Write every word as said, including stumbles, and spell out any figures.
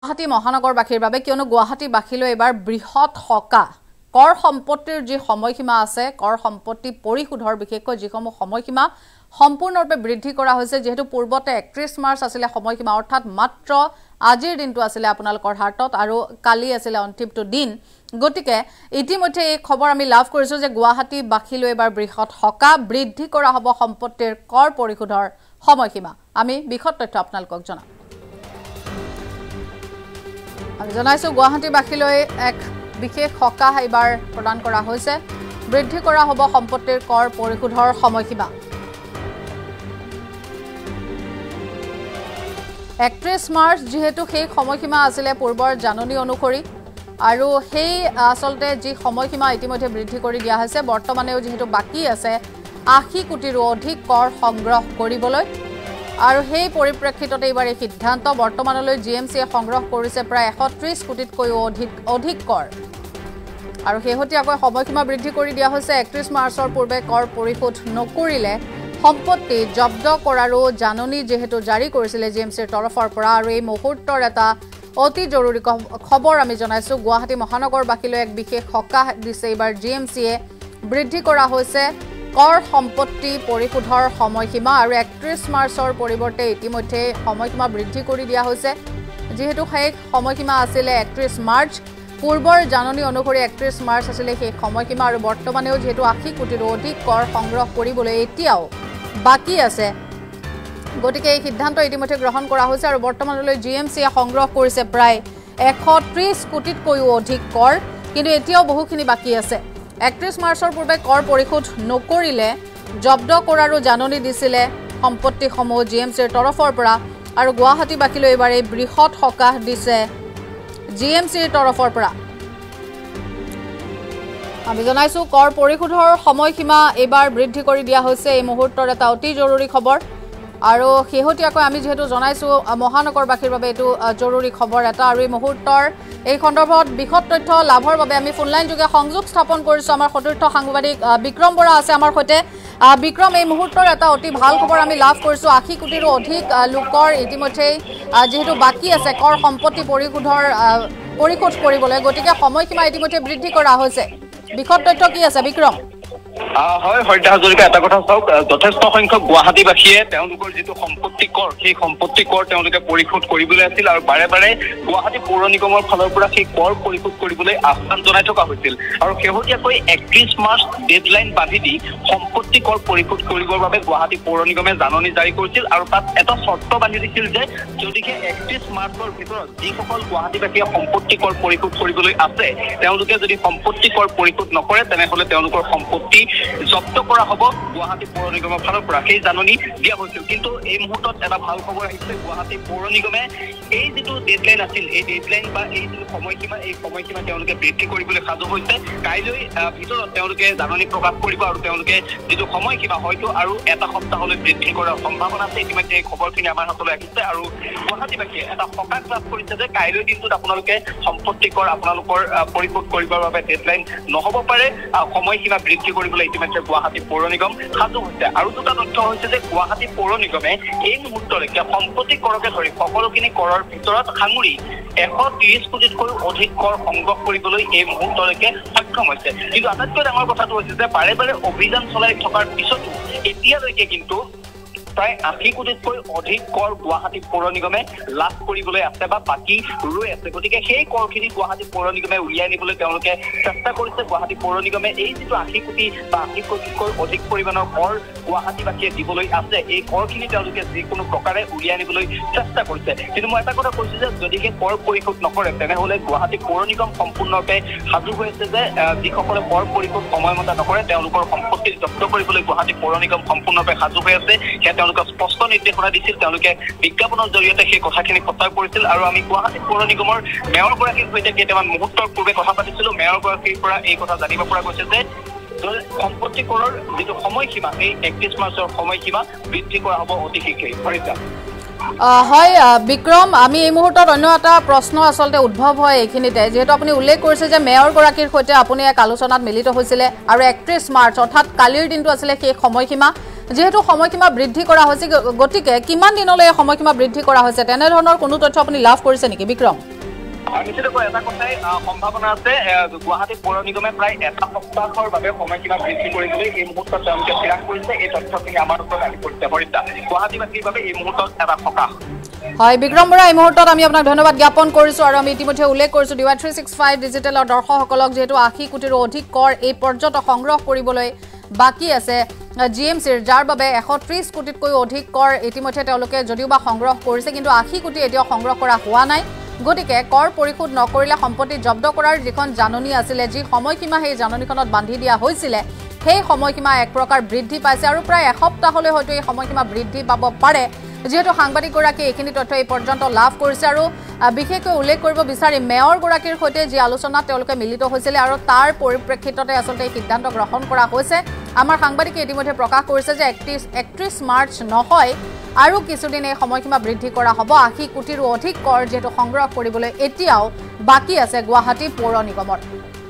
গুৱাহাটী মহানগৰবাসীৰ বাবে কিয়নো গুৱাহাটীবাসীলৈ এবাৰ বৃহৎ হকা কৰ সম্পত্তিৰ যি সময়সীমা আছে কৰ সম্পত্তি পৰিশোধৰ বিশেষকৈ যিসমূহ সময়সীমা সম্পূৰ্ণৰূপে বৃদ্ধি কৰা হৈছে যেহেতু পূৰ্বতে একত্ৰিশ মাৰ্চ আছিল সময়সীমা অৰ্থাৎ মাত্ৰ আজিৰ দিনটো আছিল আপোনালোকৰ হাতত আৰু কালি আছিল অন্তিমটো দিন গতিকে ইতিমধ্যে এই খবৰ আমি লাভ কৰিছো যে গুৱাহাটীবাসীলৈ এবাৰ বৃহৎ হকা বৃদ্ধি কৰা হ'ব সম্পত্তিৰ কৰ পৰিশোধৰ সময়সীমা আমি বিশদ তথ্য আপোনালোকক জনাম আমি জানাইছো গুৱাহাটীবাসীলৈ এক বিশেষ হকা এবাৰ প্ৰদান কৰা হৈছে বৃদ্ধি কৰা হ'ব সম্পত্তিৰ কৰ পৰিশোধৰ সময়সীমা একত্ৰিশ মাৰ্চ যেহেতু সেই সময়সীমা আছিল পূৰ্বৰ জাননী অনুসৰি আৰু সেই আসলতে যি সময়সীমা ইতিমধ্যে বৃদ্ধি কৰি দিয়া হৈছে বৰ্তমানেও যেহেতু বাকি আছে আশী কোটিৰো অধিক কৰ সংগ্ৰহ কৰিবলৈ আৰু সেই পৰিপ্ৰেক্ষিততে এবাৰ এই সিদ্ধান্ত বৰ্তমানলৈ জিএমচিয়ে সংগ্ৰহ কৰিছে প্ৰায় এশ ত্ৰিশ কোটিতকৈও অধিক অধিক কৰ আৰু শেহতীয়াকৈ সময়সীমা বৃদ্ধি কৰি দিয়া হৈছে একত্ৰিশ মাৰ্চৰ পূৰ্বে কৰ পৰিশোধ নকৰিলে সম্পত্তি জব্দ কৰাৰো জাননী যেহেতু জাৰি কৰিছিলে জিএমচিৰ তৰফৰ পৰা আৰু এই মুহূৰ্তৰ এটা অতি জৰুৰী খবৰ আমি জনাইছো গুৱাহাটী মহানগৰবাসীলৈ এক বিশেষ হকা দিছে এবাৰ জিএমচিয়ে বৃদ্ধি কৰা হৈছে কৰ সম্পত্তি পৰিশোধৰ সময়সীমা আৰু একত্ৰিশ মাৰ্চৰ পৰিৱৰ্তে ইতিমধ্যে সময়সীমা বৃদ্ধি কৰি দিয়া হৈছে যেহেতু সেই সময়সীমা আছিল একত্ৰিশ মাৰ্চ পূৰ্বৰ জাননী অনুসৰি একত্ৰিশ মাৰ্চ আছিল সেই সময়সীমা আৰু বৰ্তমানেও যেহেতু আশী কোটিৰো অধিক কৰ সংগ্ৰহ কৰিবলৈ এতিয়াও বাকি আছে গতিকে এই সিদ্ধান্ত ইতিমধ্যে গ্ৰহণ কৰা হৈছে আৰু বৰ্তমানলৈ জিএমচিয়ে সংগ্ৰহ কৰিছে প্ৰায় এশ ত্ৰিশ কোটিতকৈও অধিক কৰ কিন্তু এতিয়াও বহুখিনি বাকি আছে একত্ৰিশ মাৰ্চৰ পূৰ্বে কৰ পৰিশোধ নকৰিলে জব্দ কৰাৰো জাননী দিছিলে সম্পত্তিসমূহ জিএমচিৰ তৰফৰ পৰা আৰু গুৱাহাটীবাসীলৈ এবাৰ এই বৃহৎ হকাহ দিছে জিএমচিৰ তৰফৰ পৰা আমি জানাইছো কৰ পৰিশোধৰ সময়সীমা এবাৰ বৃদ্ধি কৰি দিয়া হৈছে এই মুহূৰ্তৰ এটা অতি জৰুৰী খবৰ আৰু শেহতীয়াকৈ আমি যেহেতু জনাইছো মহানগৰবাসীৰ বাবে এইটো জৰুৰী খবৰ এটা আৰু এই মুহূৰ্তৰ এই সন্দৰ্ভত বিশদ তথ্য লাভৰ বাবে আমি ফোনলাইন যোগে সংযোগ স্থাপন কৰিছো আমাৰ সতীৰ্থ সাংবাদিক বিক্ৰম বৰা আছে আমাৰ সৈতে বিক্ৰম এই মুহূৰ্তৰ এটা অতি ভাল খবৰ আমি লাভ কৰিছো আশী কোটিৰো অধিক লোকৰ ইতিমধ্যে যেহেতু বাকি আছে কৰ সম্পত্তি পৰিশোধৰ পৰিশোধ কৰিবলৈ গতিকে সময়সীমা ইতিমধ্যে বৃদ্ধি কৰা হৈছে বিশদ তথ্য কি আছে বিক্ৰম হয় হয়তা হাজৰিকা এটা কথা চাওক যথেষ্ট সংখ্যক গুৱাহাটীবাসীয়ে তেওঁলোকৰ যিটো সম্পত্তি কৰ সেই সম্পত্তি কৰ তেওঁলোকে পৰিশোধ কৰিবলৈ আছিল আৰু বাৰে বাৰে গুৱাহাটী পৌৰ নিগমৰ ফালৰ পৰা সেই কৰ পৰিশোধ কৰিবলৈ আহ্বান জনাই থকা হৈছিল আৰু শেহতীয়াকৈ একত্ৰিশ মাৰ্চ ডেডলাইন বান্ধি দি সম্পত্তি কৰ পৰিশোধ কৰিবৰ বাবে গুৱাহাটী পৌৰ নিগমে জাননী জাৰি কৰিছিল আৰু তাত এটা চৰ্ত বান্ধি দিছিল যে যদিহে একত্ৰিশ মাৰ্চৰ ভিতৰত যিসকল গুৱাহাটীবাসীয়ে সম্পত্তি কৰ পৰিশোধ কৰিবলৈ আছে তেওঁলোকে যদি সম্পত্তি কৰ পৰিশোধ নকৰে তেনেহ'লে তেওঁলোকৰ সম্পত্তি জব্দ কৰা হ'ব গুৱাহাটী পৌৰ নিগমৰ ফালৰ পৰা সেই জাননী দিয়া হৈছিল কিন্তু এই মুহূৰ্তত এটা ভাল খবৰ আহিছে গুৱাহাটী পৌৰ নিগমে এই যিটো ডেডলাইন আছিল এই ডেডলাইন বা এই যিটো সময়সীমা এই সময়সীমা তেওঁলোকে বৃদ্ধি কৰিবলৈ সাজু হৈছে কাইলৈ ভিতৰত তেওঁলোকে জাননী প্ৰকাশ কৰিব আৰু তেওঁলোকে যিটো সময়সীমা হয়তো আৰু এটা সপ্তাহলৈ বৃদ্ধি কৰাৰ সম্ভাৱনা আছে ইতিমধ্যে এই খবৰখিনি আমাৰ হাতলৈ আহিছে আৰু গুৱাহাটীবাসীয়ে এটা সকাহ লাভ কৰিছে যে কাইলৈ দিনটোত আপোনালোকে সম্পত্তি কৰ আপোনালোকৰ পৰিশোধ কৰিবৰ বাবে ডেডলাইন নহ'ব পাৰে সময়সীমা বৃদ্ধি কৰিবলৈ ইতিমধ্যে গুৱাহাটী পৌৰ নিগম সাজু হৈছে আৰু দুটা তথ্য হৈছে যে গুৱাহাটী পৌৰ নিগমে এই মুহূৰ্তলৈকে সম্পত্তি কৰকে ধৰি সকলোখিনি কৰৰ ভিতৰত সাঙুৰি এশ ত্ৰিশ কোটিতকৈ অধিক কৰ সংগ্ৰহ কৰিবলৈ এই মুহূৰ্তলৈকে সক্ষম হৈছে কিন্তু আটাইতকৈ ডাঙৰ কথাটো হৈছে যে বাৰে বাৰে অভিযান চলাই থকাৰ পিছতো এতিয়ালৈকে কিন্তু প্ৰায় আশী কোটিতকৈ অধিক কৰ গুৱাহাটী পৌৰ নিগমে লাভ কৰিবলৈ আছে বা বাকী ৰৈ আছে গতিকে সেই কৰখিনি গুৱাহাটী পৌৰ নিগমে উলিয়াই নিবলৈ তেওঁলোকে চেষ্টা কৰিছে গুৱাহাটী পৌৰ নিগমে এই যিটো আশী কোটি বা আশী কোটিতকৈ অধিক পৰিমাণৰ কৰ গুৱাহাটীবাসীয়ে দিবলৈ আছে এই কৰখিনি তেওঁলোকে যিকোনো প্ৰকাৰে উলিয়াই নিবলৈ চেষ্টা কৰিছে কিন্তু মই এটা কথা কৈছো যে যদিহে কৰ পৰিশোধ নকৰে তেনেহ'লে গুৱাহাটী পৌৰ নিগম সম্পূৰ্ণৰূপে সাজু হৈ আছে যে যিসকলে কৰ পৰিশোধ সময়মতে নকৰে তেওঁলোকৰ সম্পত্তি জব্দ কৰিবলৈ গুৱাহাটী পৌৰ নিগম সম্পূৰ্ণৰূপে সাজু হৈ আছে তেওঁলোকে স্পষ্ট নিৰ্দেশনা দিছিল তেওঁলোকে বিজ্ঞাপনৰ জৰিয়তে সেই কথাখিনি প্ৰচাৰ কৰিছিল আৰু আমি গুৱাহাটী পৌৰ নিগমৰ মেয়ৰগৰাকীৰ সৈতে কেইটামান মুহূৰ্তৰ পূৰ্বে কথা পাতিছিলো মেয়ৰগৰাকীৰ পৰা এই কথা জানিব পৰা গৈছে যে সম্পত্তি কৰৰ যিটো সময়সীমা এই একত্ৰিশ মাৰ্চৰ সময়সীমা বৃদ্ধি কৰা হ'ব অতি শীঘ্ৰেই হৰিতা হয় বিক্ৰম আমি এই মুহূৰ্তত অন্য এটা প্ৰশ্ন আসলতে উদ্ভৱ হয় এইখিনিতে যেহেতু আপুনি উল্লেখ কৰিছে যে মেয়ৰগৰাকীৰ সৈতে আপুনি এক আলোচনাত মিলিত হৈছিলে আৰু একত্ৰিশ মাৰ্চ অৰ্থাৎ কালিৰ দিনটো আছিলে সেই সময়সীমা যেহেতু সময়সীমা বৃদ্ধি কৰা হৈছে গতিকে কিমান দিনলৈ সময়সীমা বৃদ্ধি কৰা হৈছে তেনে ধৰণৰ কোনো তথ্য আপুনি লাভ কৰিছে নেকি বিক্ৰম আৰু নিশ্চিতকৈ এটা কথাই সম্ভাৱনা আছে গুৱাহাটী পৌৰ নিগমে প্ৰায় এটা সপ্তাহৰ বাবে সময়সীমা বৃদ্ধি কৰিবলৈ এই মুহূৰ্তত তেওঁলোকে চিৰাং কৰিছে এই তথ্যখিনি আমাৰ ওচৰত আহি পৰিছে হৰিতা গুৱাহাটীবাসীৰ বাবে এই মুহূৰ্তত এটা সকাহ হয় বিক্ৰম বৰা এই মুহূৰ্তত আমি আপোনাক ধন্যবাদ জ্ঞাপন কৰিছো আৰু আমি ইতিমধ্যে উল্লেখ কৰিছো ডিৱাই থ্ৰী ছিক্স ফাইভ ডিজিটেলৰ দৰ্শকসকলক যেহেতু আশী কোটিৰো অধিক কৰ এই পৰ্যন্ত সংগ্ৰহ কৰিবলৈ বাকি আছে জি এম চিৰ যাৰ বাবে এশ ত্ৰিশ কোটিতকৈ অধিক কৰ ইতিমধ্যে তেওঁলোকে যদিওবা সংগ্ৰহ কৰিছে কিন্তু আশী কোটি এতিয়াও সংগ্ৰহ কৰা হোৱা নাই গতিকে কৰ পৰিশোধ নকৰিলে সম্পত্তি জব্দ কৰাৰ যিখন জাননী আছিলে যি সময়সীমা সেই জাননীখনত বান্ধি দিয়া হৈছিলে সেই সময়সীমা এক প্ৰকাৰ বৃদ্ধি পাইছে আৰু প্ৰায় এসপ্তাহলৈ হয়তো এই সময়সীমা বৃদ্ধি পাব পাৰে যেহেতু সাংবাদিকগৰাকীয়ে এইখিনি তথ্য এই পৰ্যন্ত লাভ কৰিছে আৰু বিশেষকৈ উল্লেখ কৰিব বিচাৰি মেয়ৰগৰাকীৰ সৈতে যি আলোচনাত তেওঁলোকে মিলিত হৈছিলে আৰু তাৰ পৰিপ্ৰেক্ষিততে আচলতে এই সিদ্ধান্ত গ্ৰহণ কৰা হৈছে আমাৰ সাংবাদিকে ইতিমধ্যে প্ৰকাশ কৰিছে যে একত্ৰিশ মাৰ্চ নহয় আৰু কিছুদিন এই সময়সীমা বৃদ্ধি কৰা হ'ব আশী কোটিৰো অধিক কৰ যেহেতু সংগ্ৰহ কৰিবলৈ এতিয়াও বাকী আছে গুৱাহাটী পৌৰ নিগমৰ